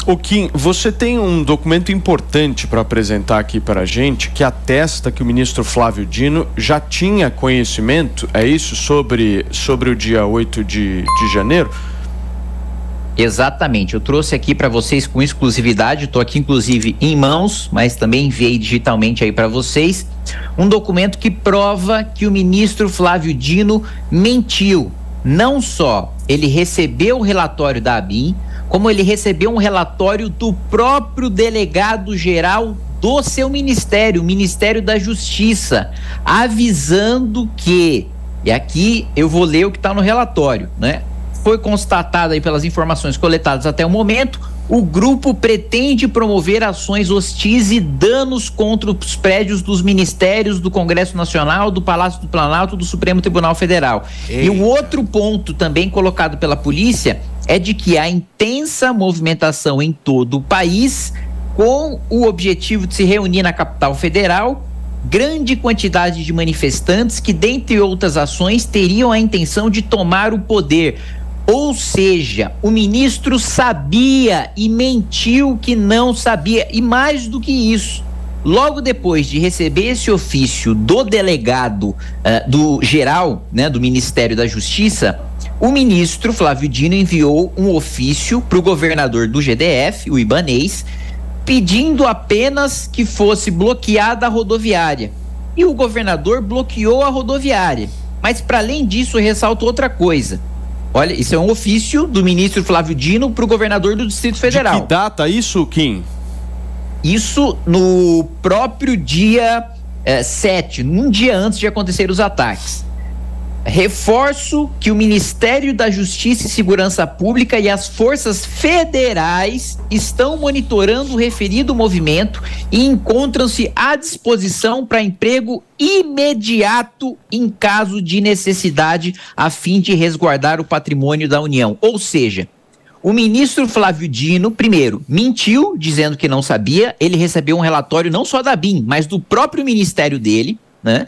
Ô Kim, você tem um documento importante para apresentar aqui para a gente, que atesta que o ministro Flávio Dino já tinha conhecimento, é isso, sobre o dia 8 de janeiro? Exatamente, eu trouxe aqui para vocês com exclusividade, estou aqui inclusive em mãos, mas também enviei digitalmente aí para vocês, um documento que prova que o ministro Flávio Dino mentiu. Não só ele recebeu o relatório da ABIN, como ele recebeu um relatório do próprio delegado-geral do seu ministério, o Ministério da Justiça, avisando que, e aqui eu vou ler o que está no relatório, né? Foi constatado aí pelas informações coletadas até o momento, o grupo pretende promover ações hostis e danos contra os prédios dos ministérios, do Congresso Nacional, do Palácio do Planalto, do Supremo Tribunal Federal. Eita. E o outro ponto também colocado pela polícia é de que há intensa movimentação em todo o país com o objetivo de se reunir na capital federal grande quantidade de manifestantes que, dentre outras ações, teriam a intenção de tomar o poder. Ou seja, o ministro sabia e mentiu que não sabia. E mais do que isso, logo depois de receber esse ofício do delegado do geral, né, do Ministério da Justiça, o ministro Flávio Dino enviou um ofício para o governador do GDF, o Ibanez, pedindo apenas que fosse bloqueada a rodoviária. E o governador bloqueou a rodoviária. Mas, para além disso, ressalto outra coisa. Olha, isso é um ofício do ministro Flávio Dino para o governador do Distrito Federal. De que data isso, Kim? Isso no próprio dia 7, um dia antes de acontecer os ataques. Reforço que o Ministério da Justiça e Segurança Pública e as forças federais estão monitorando o referido movimento e encontram-se à disposição para emprego imediato em caso de necessidade, a fim de resguardar o patrimônio da União. Ou seja, o ministro Flávio Dino, primeiro, mentiu dizendo que não sabia. Ele recebeu um relatório não só da ABIN, mas do próprio ministério dele, né?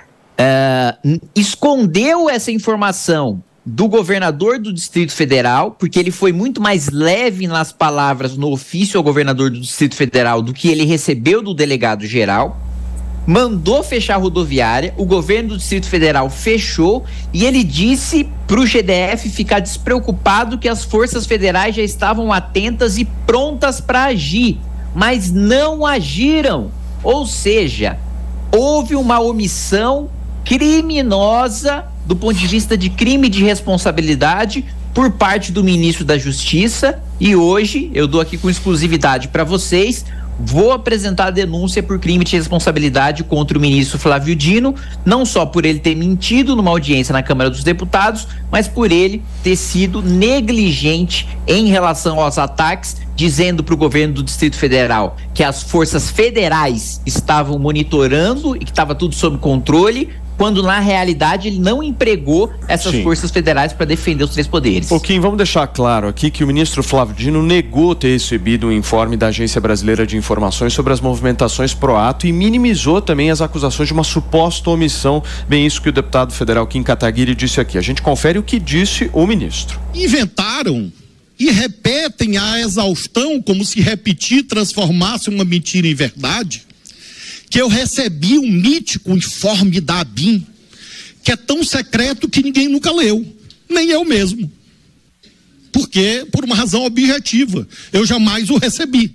Escondeu essa informação do governador do Distrito Federal, porque ele foi muito mais leve nas palavras no ofício ao governador do Distrito Federal do que ele recebeu do delegado geral. Mandou fechar a rodoviária, o governo do Distrito Federal fechou e ele disse para o GDF ficar despreocupado que as forças federais já estavam atentas e prontas para agir, mas não agiram. Ou seja, houve uma omissão criminosa do ponto de vista de crime de responsabilidade por parte do ministro da Justiça, e hoje eu dou aqui com exclusividade para vocês, vou apresentar a denúncia por crime de responsabilidade contra o ministro Flávio Dino, não só por ele ter mentido numa audiência na Câmara dos Deputados, mas por ele ter sido negligente em relação aos ataques, dizendo para o governo do Distrito Federal que as forças federais estavam monitorando e que estava tudo sob controle, quando na realidade ele não empregou essas forças federais para defender os três poderes. Kim, vamos deixar claro aqui que o ministro Flávio Dino negou ter recebido um informe da Agência Brasileira de Informações sobre as movimentações pro ato e minimizou também as acusações de uma suposta omissão. Bem, isso que o deputado federal Kim Kataguiri disse aqui. A gente confere o que disse o ministro. Inventaram e repetem a exaustão, como se repetir transformasse uma mentira em verdade, que eu recebi um mítico informe da ABIN, que é tão secreto que ninguém nunca leu, nem eu mesmo. Porque, por uma razão objetiva, eu jamais o recebi.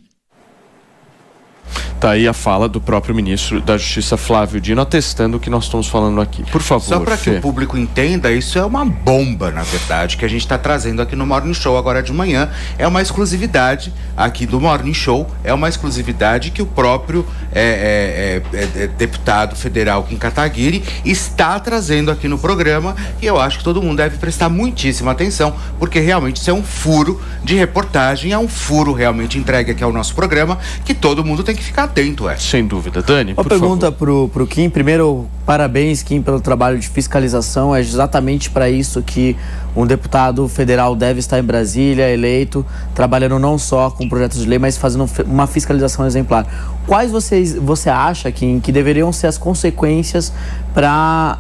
Tá aí a fala do próprio ministro da Justiça, Flávio Dino, atestando o que nós estamos falando aqui. Por favor, só para que o público entenda, isso é uma bomba, na verdade, que a gente está trazendo aqui no Morning Show agora de manhã. É uma exclusividade aqui do Morning Show, é uma exclusividade que o próprio deputado federal Kim Kataguiri está trazendo aqui no programa, e eu acho que todo mundo deve prestar muitíssima atenção, porque realmente isso é um furo de reportagem, é um furo realmente entregue aqui ao nosso programa, que todo mundo tem que ficar atento, Sem dúvida. Dani, uma pergunta pro Kim. Primeiro, parabéns, Kim, pelo trabalho de fiscalização. É exatamente para isso que um deputado federal deve estar em Brasília, eleito, trabalhando não só com projetos de lei, mas fazendo uma fiscalização exemplar. Quais você acha, Kim, que deveriam ser as consequências para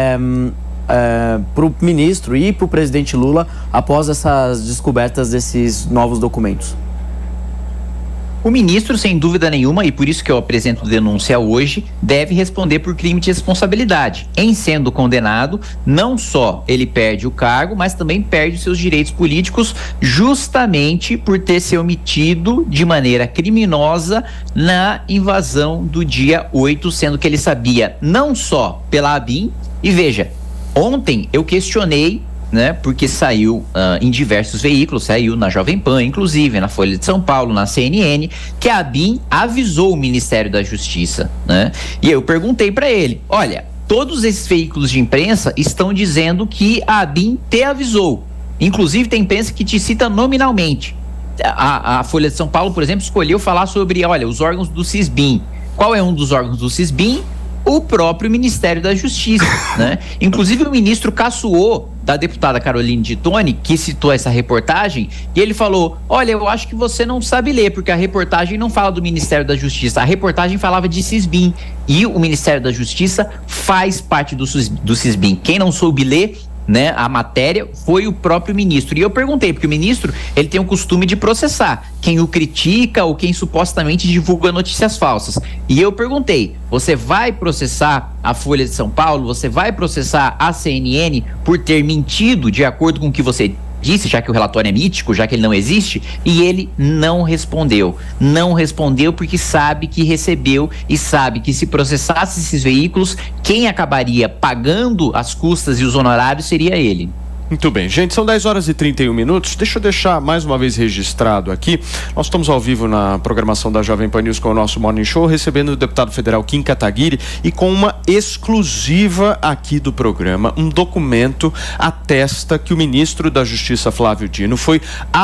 o ministro e para o presidente Lula após essas descobertas desses novos documentos? O ministro, sem dúvida nenhuma, e por isso que eu apresento denúncia hoje, deve responder por crime de responsabilidade. Em sendo condenado, não só ele perde o cargo, mas também perde os seus direitos políticos, justamente por ter se omitido de maneira criminosa na invasão do dia 8, sendo que ele sabia não só pela ABIN, e veja, ontem eu questionei, né, porque saiu em diversos veículos, saiu na Jovem Pan, inclusive na Folha de São Paulo, na CNN, que a ABIN avisou o Ministério da Justiça, né? E eu perguntei para ele, olha, todos esses veículos de imprensa estão dizendo que a ABIN te avisou, inclusive tem imprensa que te cita nominalmente. A Folha de São Paulo, por exemplo, escolheu falar sobre, olha, os órgãos do CISBIN. Qual é um dos órgãos do CISBIN? O próprio Ministério da Justiça, né? Inclusive o ministro caçoou da deputada Caroline de Toni, que citou essa reportagem, e ele falou, olha, eu acho que você não sabe ler, porque a reportagem não fala do Ministério da Justiça, a reportagem falava de CISBIN, e o Ministério da Justiça faz parte do CISBIN. Quem não soube ler, né, a matéria, foi o próprio ministro. E eu perguntei, porque o ministro, ele tem o costume de processar quem o critica ou quem supostamente divulga notícias falsas. E eu perguntei, você vai processar a Folha de São Paulo? Você vai processar a CNN por ter mentido de acordo com o que você disse, já que o relatório é mítico, já que ele não existe? E ele não respondeu. Não respondeu porque sabe que recebeu e sabe que se processasse esses veículos, quem acabaria pagando as custas e os honorários seria ele. Muito bem, gente, são 10h31. Deixa eu deixar mais uma vez registrado aqui. Nós estamos ao vivo na programação da Jovem Pan News com o nosso Morning Show, recebendo o deputado federal Kim Kataguiri, e com uma exclusiva aqui do programa, um documento atesta que o ministro da Justiça, Flávio Dino, foi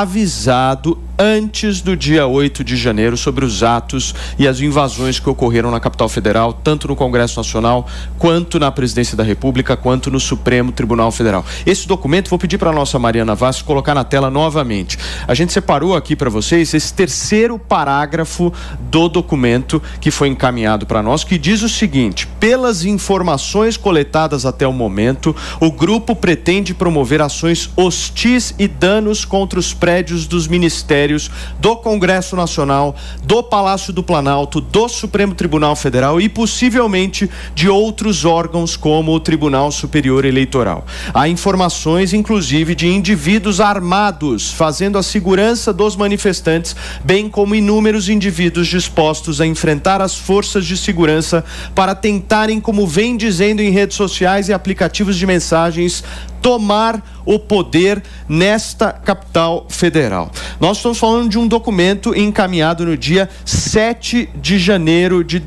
avisado antes do dia 8 de janeiro sobre os atos e as invasões que ocorreram na capital federal, tanto no Congresso Nacional, quanto na Presidência da República, quanto no Supremo Tribunal Federal. Esse documento, vou pedir para a nossa Mariana Vaz colocar na tela novamente. A gente separou aqui para vocês esse terceiro parágrafo do documento que foi encaminhado para nós, que diz o seguinte: pelas informações coletadas até o momento, o grupo pretende promover ações hostis e danos contra os prédios dos ministérios do Congresso Nacional, do Palácio do Planalto, do Supremo Tribunal Federal e possivelmente de outros órgãos como o Tribunal Superior Eleitoral. Há informações, inclusive, de indivíduos armados fazendo a segurança dos manifestantes, bem como inúmeros indivíduos dispostos a enfrentar as forças de segurança para tentarem, como vem dizendo em redes sociais e aplicativos de mensagens, tomar o poder nesta capital federal. Nós estamos falando de um documento encaminhado no dia 7 de janeiro de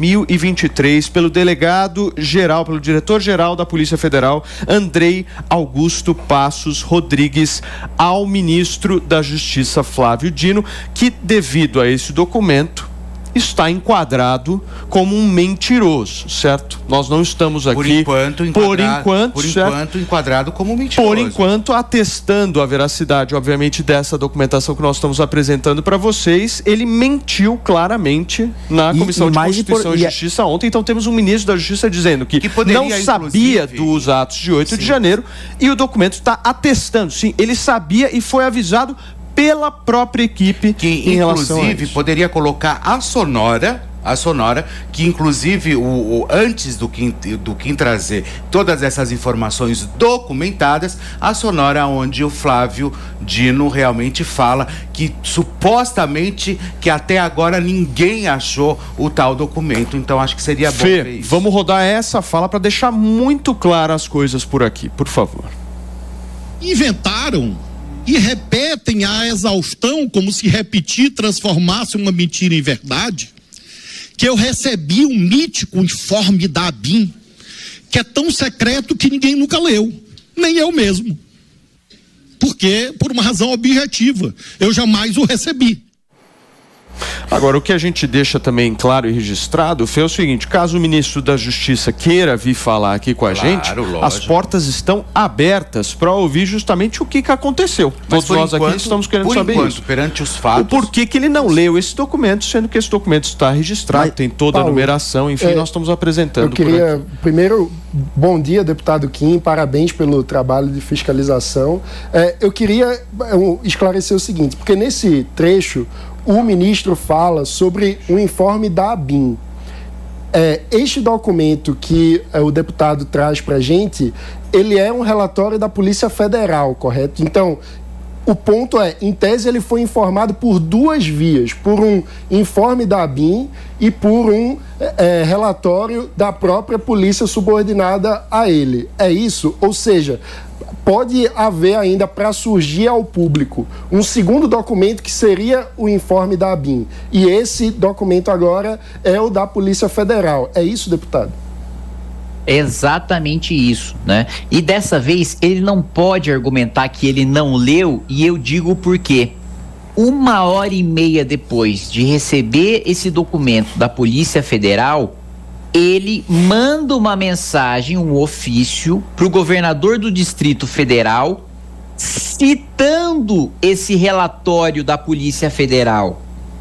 2023 pelo delegado-geral, pelo diretor-geral da Polícia Federal, Andrei Augusto Passos Rodrigues, ao ministro da Justiça, Flávio Dino, que, devido a esse documento, está enquadrado como um mentiroso, certo? Nós não estamos aqui... Por enquanto enquadrado como mentiroso. Por enquanto, atestando a veracidade, obviamente, dessa documentação que nós estamos apresentando para vocês. Ele mentiu claramente na Comissão de Constituição e Justiça ontem. Então, temos um ministro da Justiça dizendo que não sabia dos atos de 8 de janeiro, e o documento está atestando. Sim, ele sabia e foi avisado pela própria equipe, que em relação a isso. Poderia colocar a Sonora, que inclusive antes do Kim trazer todas essas informações documentadas, a Sonora onde o Flávio Dino realmente fala que supostamente que até agora ninguém achou o tal documento. Então acho que seria bom ver isso. Vamos rodar essa fala para deixar muito claras as coisas por aqui, por favor. Inventaram e repetem a exaustão, como se repetir transformasse uma mentira em verdade, que eu recebi um mítico informe da ABIN, que é tão secreto que ninguém nunca leu, nem eu mesmo, porque por uma razão objetiva, eu jamais o recebi. Agora, o que a gente deixa também claro e registrado foi o seguinte: caso o ministro da Justiça queira vir falar aqui com a gente, lógico, as portas estão abertas para ouvir justamente o que aconteceu. Mas todos nós aqui estamos querendo saber isso. Perante os fatos, o porquê que ele não leu esse documento, sendo que esse documento está registrado, tem toda a numeração, enfim, nós estamos apresentando. Eu queria, primeiro, bom dia, deputado Kim, parabéns pelo trabalho de fiscalização. Eu queria esclarecer o seguinte, porque nesse trecho o ministro fala fala sobre o informe da ABIN. Este documento que o deputado traz para a gente, ele é um relatório da Polícia Federal, correto? Então, o ponto é, em tese, ele foi informado por duas vias, por um informe da ABIN e por um relatório da própria polícia subordinada a ele. É isso? Ou seja, pode haver ainda, para surgir ao público, um segundo documento que seria o informe da ABIN. E esse documento agora é o da Polícia Federal. É isso, deputado? Exatamente isso, né? E dessa vez ele não pode argumentar que ele não leu, e eu digo por quê. 1h30 depois de receber esse documento da Polícia Federal, ele manda uma mensagem, um ofício, para o governador do Distrito Federal, citando esse relatório da Polícia Federal.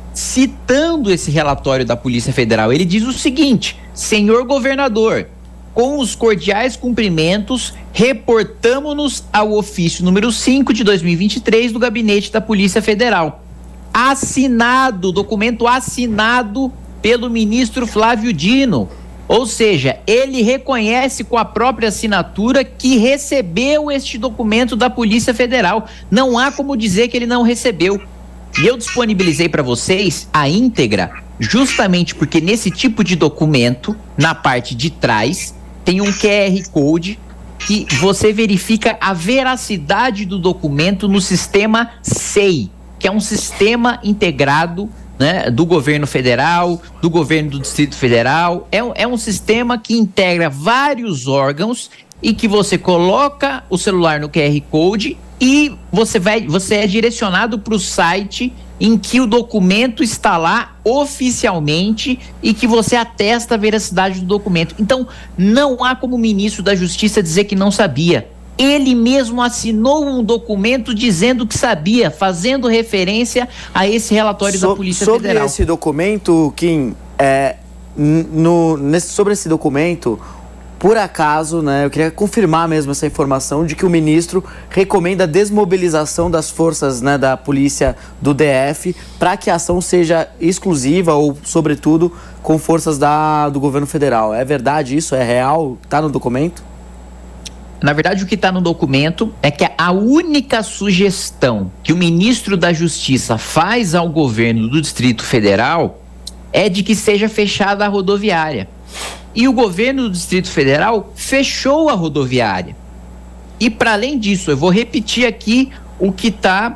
Ele diz o seguinte: senhor governador, com os cordiais cumprimentos, reportamos-nos ao ofício número 5 de 2023 do Gabinete da Polícia Federal. Documento assinado pelo ministro Flávio Dino. Ou seja, ele reconhece com a própria assinatura que recebeu este documento da Polícia Federal. Não há como dizer que ele não recebeu. E eu disponibilizei para vocês a íntegra, justamente porque nesse tipo de documento, na parte de trás, tem um QR Code que você verifica a veracidade do documento no sistema SEI, que é um sistema integrado, né, do governo federal, do governo do Distrito Federal. É um sistema que integra vários órgãos e que você coloca o celular no QR Code e você é direcionado para o site em que o documento está lá oficialmente e que você atesta a veracidade do documento. Então, não há como o ministro da Justiça dizer que não sabia. Ele mesmo assinou um documento dizendo que sabia, fazendo referência a esse relatório da Polícia Federal. Sobre esse documento, Kim, sobre esse documento, por acaso, né, eu queria confirmar mesmo essa informação de que o ministro recomenda a desmobilização das forças, né, da polícia do DF para que a ação seja exclusiva ou, sobretudo, com forças do governo federal. É verdade isso? É real? Está no documento? Na verdade, o que está no documento é que a única sugestão que o ministro da Justiça faz ao governo do Distrito Federal é de que seja fechada a rodoviária. E o governo do Distrito Federal fechou a rodoviária. E, para além disso, eu vou repetir aqui o que está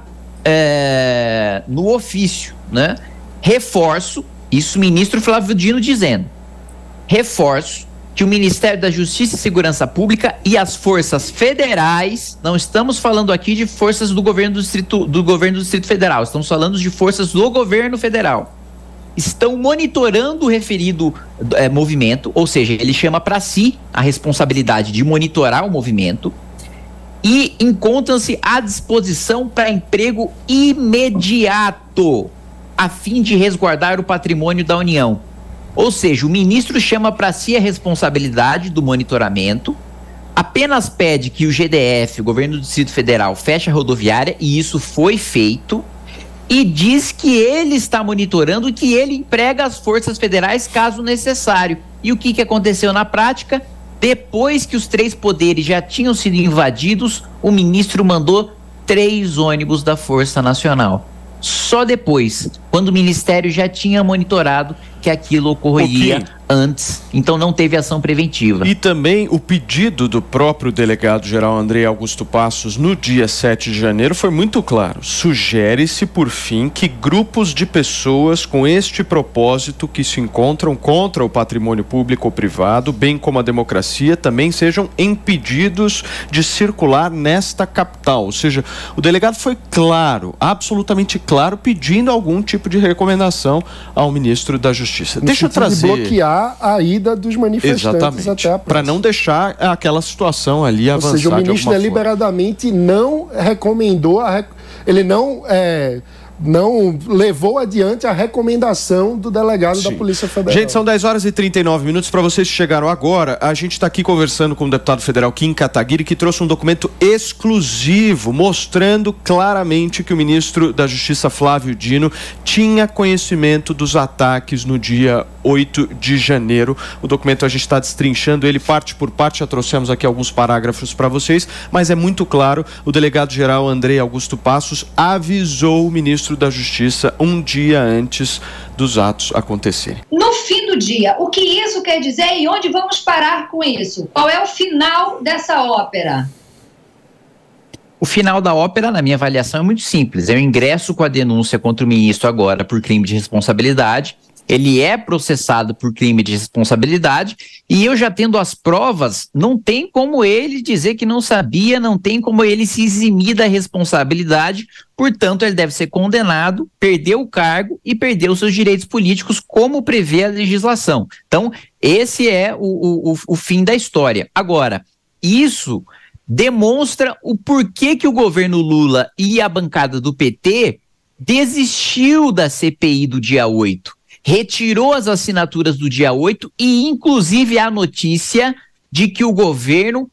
no ofício, né? Reforço, isso o ministro Flávio Dino dizendo, reforço que o Ministério da Justiça e Segurança Pública e as forças federais, não estamos falando aqui de forças do governo do Distrito Federal, estamos falando de forças do governo federal, estão monitorando o referido movimento, ou seja, ele chama para si a responsabilidade de monitorar o movimento e encontram-se à disposição para emprego imediato, a fim de resguardar o patrimônio da União. Ou seja, o ministro chama para si a responsabilidade do monitoramento, apenas pede que o GDF, o governo do Distrito Federal, feche a rodoviária, e isso foi feito, e diz que ele está monitorando e que ele emprega as forças federais caso necessário. E o que aconteceu na prática? Depois que os 3 poderes já tinham sido invadidos, o ministro mandou 3 ônibus da Força Nacional. Só depois, quando o Ministério já tinha monitorado que aquilo ocorreria antes, então não teve ação preventiva. E também o pedido do próprio delegado-geral Andrei Augusto Passos no dia 7 de janeiro foi muito claro. Sugere-se, por fim, que grupos de pessoas com este propósito que se encontram contra o patrimônio público ou privado, bem como a democracia, também sejam impedidos de circular nesta capital. Ou seja, o delegado foi claro, absolutamente claro, pedindo algum tipo de recomendação ao ministro da Justiça. Deixa eu trazer... bloquear a ida dos manifestantes. Exatamente, até a para não deixar aquela situação ali avançar. Ou seja, o ministro deliberadamente não recomendou, ele não não levou adiante a recomendação do delegado da Polícia Federal. Gente, são 10h39 para vocês que chegaram agora. A gente está aqui conversando com o deputado federal Kim Kataguiri, que trouxe um documento exclusivo mostrando claramente que o ministro da Justiça, Flávio Dino, tinha conhecimento dos ataques no dia 8 de janeiro. O documento a gente está destrinchando ele parte por parte, já trouxemos aqui alguns parágrafos para vocês, mas é muito claro, o delegado-geral Andrei Augusto Passos avisou o ministro da Justiça um dia antes dos atos acontecerem. No fim do dia, o que isso quer dizer e onde vamos parar com isso? Qual é o final dessa ópera? O final da ópera, na minha avaliação, é muito simples. Eu ingresso com a denúncia contra o ministro agora por crime de responsabilidade. Ele é processado por crime de responsabilidade e eu já tendo as provas, não tem como ele dizer que não sabia, não tem como ele se eximir da responsabilidade, portanto ele deve ser condenado, perder o cargo e perder os seus direitos políticos, como prevê a legislação. Então, esse é o fim da história. Agora, isso demonstra o porquê que o governo Lula e a bancada do PT desistiu da CPI do dia 8. Retirou as assinaturas do dia 8 e, inclusive, a notícia de que o governo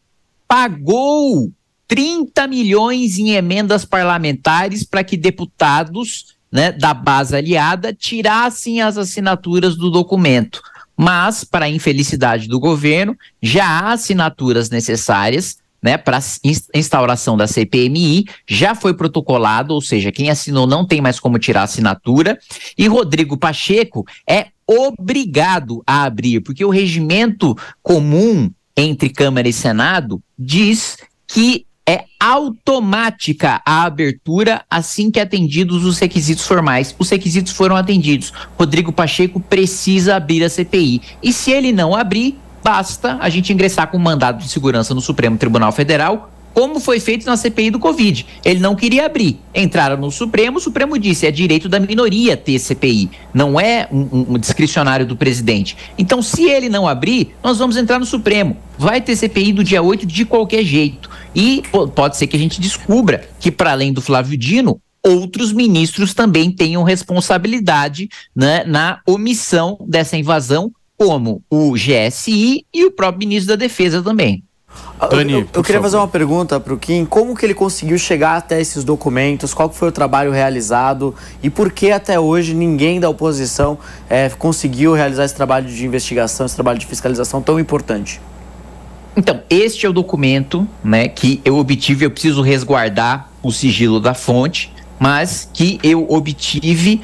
pagou 30 milhões em emendas parlamentares para que deputados, né, da base aliada tirassem as assinaturas do documento. Mas, para a infelicidade do governo, já há assinaturas necessárias, né, para a instauração da CPMI, já foi protocolado, ou seja, quem assinou não tem mais como tirar a assinatura, e Rodrigo Pacheco é obrigado a abrir, porque o regimento comum entre Câmara e Senado diz que é automática a abertura assim que atendidos os requisitos formais. Os requisitos foram atendidos. Rodrigo Pacheco precisa abrir a CPI, e se ele não abrir, basta a gente ingressar com um mandado de segurança no Supremo Tribunal Federal, como foi feito na CPI do Covid. Ele não queria abrir. Entraram no Supremo, o Supremo disse, é direito da minoria ter CPI, não é um discricionário do presidente. Então, se ele não abrir, nós vamos entrar no Supremo. Vai ter CPI do dia 8 de qualquer jeito. E pode ser que a gente descubra que, para além do Flávio Dino, outros ministros também tenham responsabilidade, né, na omissão dessa invasão, como o GSI e o próprio ministro da Defesa também. Dani, eu queria fazer uma pergunta para o Kim. Como que ele conseguiu chegar até esses documentos? Qual foi o trabalho realizado? E por que até hoje ninguém da oposição conseguiu realizar esse trabalho de investigação, esse trabalho de fiscalização tão importante? Então, este é o documento, né, que eu obtive. Eu preciso resguardar o sigilo da fonte, mas que eu obtive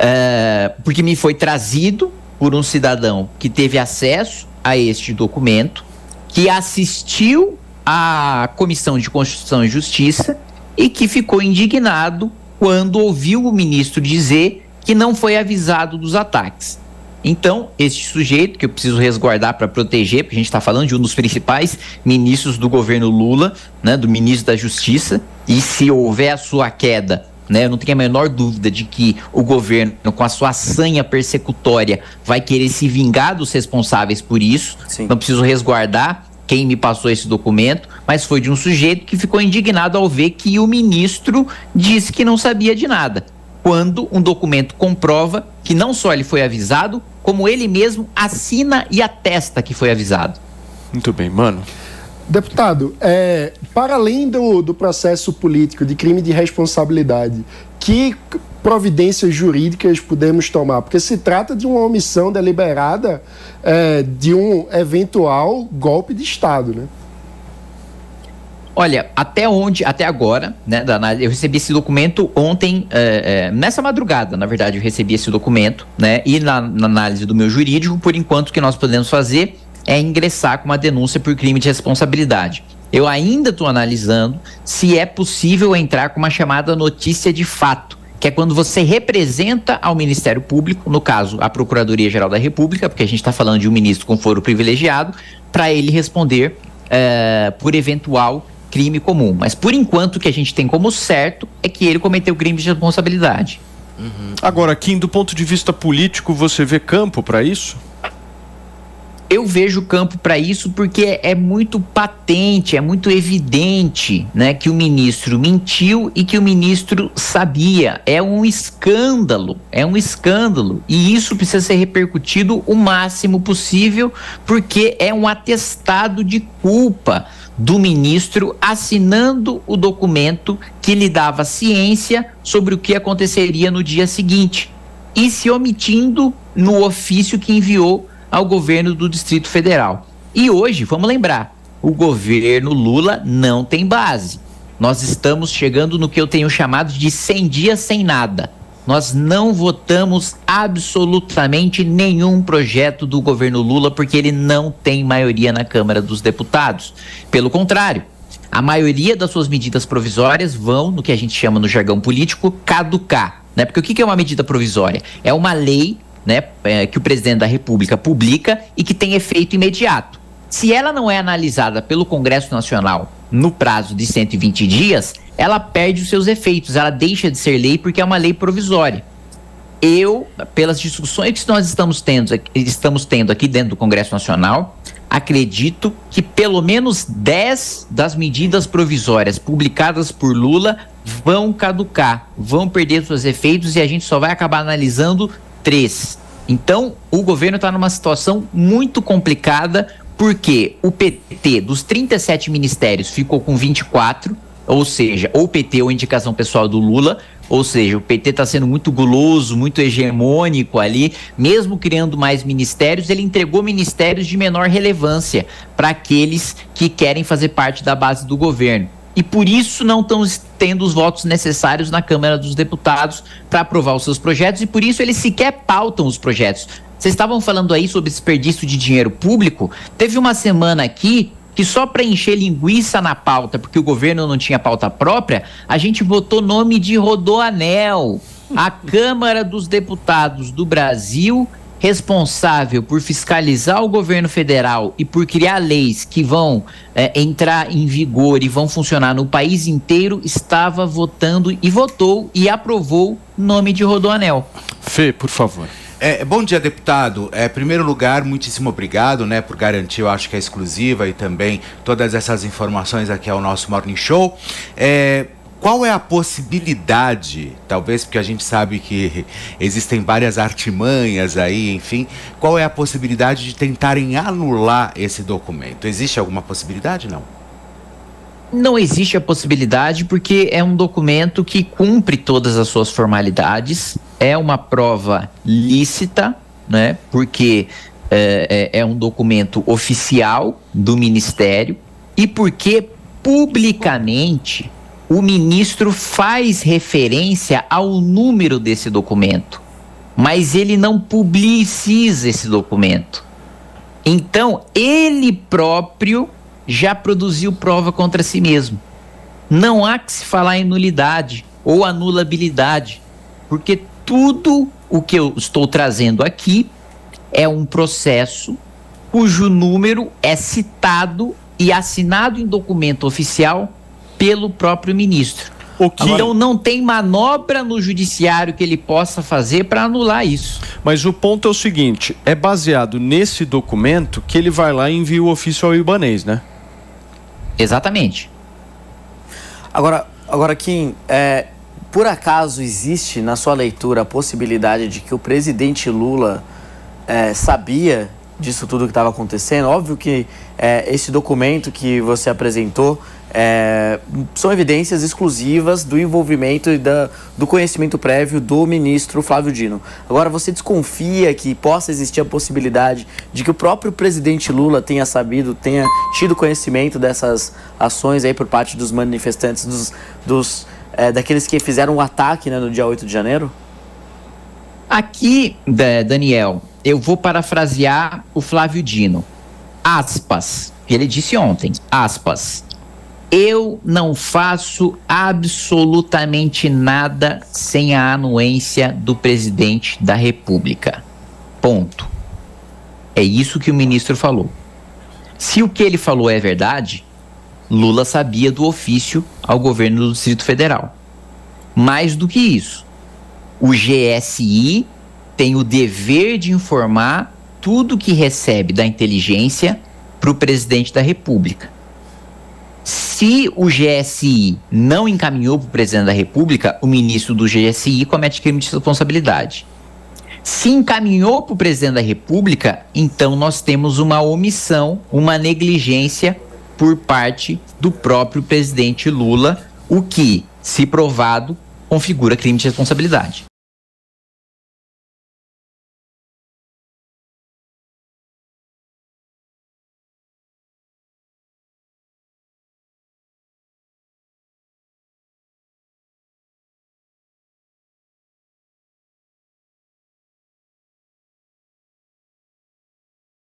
porque me foi trazido por um cidadão que teve acesso a este documento, que assistiu à Comissão de Constituição e Justiça e que ficou indignado quando ouviu o ministro dizer que não foi avisado dos ataques. Então, este sujeito, que eu preciso resguardar para proteger, porque a gente está falando de um dos principais ministros do governo Lula, né, do ministro da Justiça, e se houver a sua queda, né, eu não tenho a menor dúvida de que o governo, com a sua sanha persecutória, vai querer se vingar dos responsáveis por isso. Sim. Não preciso resguardar quem me passou esse documento, mas foi de um sujeito que ficou indignado ao ver que o ministro disse que não sabia de nada, quando um documento comprova que não só ele foi avisado, como ele mesmo assina e atesta que foi avisado. Muito bem, mano. Deputado, para além do processo político de crime de responsabilidade, que providências jurídicas podemos tomar? Porque se trata de uma omissão deliberada de um eventual golpe de Estado, né? Olha, até agora, né, eu recebi esse documento ontem, nessa madrugada, na verdade, eu recebi esse documento, né, e na análise do meu jurídico, por enquanto, o que nós podemos fazer é ingressar com uma denúncia por crime de responsabilidade. Eu ainda estou analisando se é possível entrar com uma chamada notícia de fato, que é quando você representa ao Ministério Público, no caso, a Procuradoria-Geral da República, porque a gente está falando de um ministro com foro privilegiado, para ele responder por eventual crime comum. Mas, por enquanto, o que a gente tem como certo é que ele cometeu crime de responsabilidade. Agora, Kim, do ponto de vista político, você vê campo para isso? Eu vejo campo para isso porque é muito patente, é muito evidente, né, que o ministro mentiu e que o ministro sabia. É um escândalo. E isso precisa ser repercutido o máximo possível, porque é um atestado de culpa do ministro assinando o documento que lhe dava ciência sobre o que aconteceria no dia seguinte e se omitindo no ofício que enviou ao governo do Distrito Federal. E hoje, vamos lembrar, o governo Lula não tem base. Nós estamos chegando no que eu tenho chamado de 100 dias sem nada. Nós não votamos absolutamente nenhum projeto do governo Lula porque ele não tem maioria na Câmara dos Deputados. Pelo contrário, a maioria das suas medidas provisórias vão, no que a gente chama no jargão político, caducar, né? Porque o que é uma medida provisória? É uma lei, né, que o presidente da República publica e que tem efeito imediato. Se ela não é analisada pelo Congresso Nacional no prazo de 120 dias, ela perde os seus efeitos, ela deixa de ser lei porque é uma lei provisória. Eu, pelas discussões que nós estamos tendo aqui dentro do Congresso Nacional, acredito que pelo menos 10 das medidas provisórias publicadas por Lula vão caducar, vão perder seus efeitos e a gente só vai acabar analisando 3. Então, o governo está numa situação muito complicada, porque o PT, dos 37 ministérios, ficou com 24, ou seja, ou PT ou indicação pessoal do Lula, ou seja, o PT está sendo muito guloso, muito hegemônico ali, mesmo criando mais ministérios, ele entregou ministérios de menor relevância para aqueles que querem fazer parte da base do governo. E por isso não estão tendo os votos necessários na Câmara dos Deputados para aprovar os seus projetos, e por isso eles sequer pautam os projetos. Vocês estavam falando aí sobre desperdício de dinheiro público. Teve uma semana aqui que só para encher linguiça na pauta, porque o governo não tinha pauta própria, a gente botou nome de Rodoanel. A Câmara dos Deputados do Brasil, responsável por fiscalizar o governo federal e por criar leis que vão entrar em vigor e vão funcionar no país inteiro, estava votando e votou e aprovou o nome de Rodoanel. Fê, por favor. Bom dia, deputado. Em primeiro lugar, muitíssimo obrigado, né, por garantir, eu acho que é exclusiva e também todas essas informações aqui ao nosso Morning Show. Qual é a possibilidade, talvez porque a gente sabe que existem várias artimanhas aí, enfim, qual é a possibilidade de tentarem anular esse documento? Existe alguma possibilidade, não? Não existe a possibilidade porque é um documento que cumpre todas as suas formalidades, é uma prova lícita, né? Porque é um documento oficial do Ministério e porque publicamente o ministro faz referência ao número desse documento, mas ele não publiciza esse documento. Então, ele próprio já produziu prova contra si mesmo. Não há que se falar em nulidade ou anulabilidade, porque tudo o que eu estou trazendo aqui é um processo cujo número é citado e assinado em documento oficial pelo próprio ministro. Então não tem manobra no judiciário que ele possa fazer para anular isso. Mas o ponto é o seguinte, é baseado nesse documento que ele vai lá e envia o ofício ao Ibanez, né? Exatamente. Agora Kim, por acaso existe na sua leitura a possibilidade de que o presidente Lula sabia disso tudo que estava acontecendo? Óbvio que esse documento que você apresentou são evidências exclusivas do envolvimento e do conhecimento prévio do ministro Flávio Dino. Agora, você desconfia que possa existir a possibilidade de que o próprio presidente Lula tenha tido conhecimento dessas ações aí por parte dos manifestantes, daqueles que fizeram o ataque, né, no dia 8 de janeiro? Aqui, Daniel, eu vou parafrasear o Flávio Dino. Aspas, ele disse ontem, aspas, eu não faço absolutamente nada sem a anuência do presidente da República. Ponto. É isso que o ministro falou. Se o que ele falou é verdade, Lula sabia do ofício ao governo do Distrito Federal. Mais do que isso, o GSI tem o dever de informar tudo que recebe da inteligência para o presidente da República. Se o GSI não encaminhou para o presidente da República, o ministro do GSI comete crime de responsabilidade. Se encaminhou para o presidente da República, então nós temos uma omissão, uma negligência por parte do próprio presidente Lula, o que, se provado, configura crime de responsabilidade.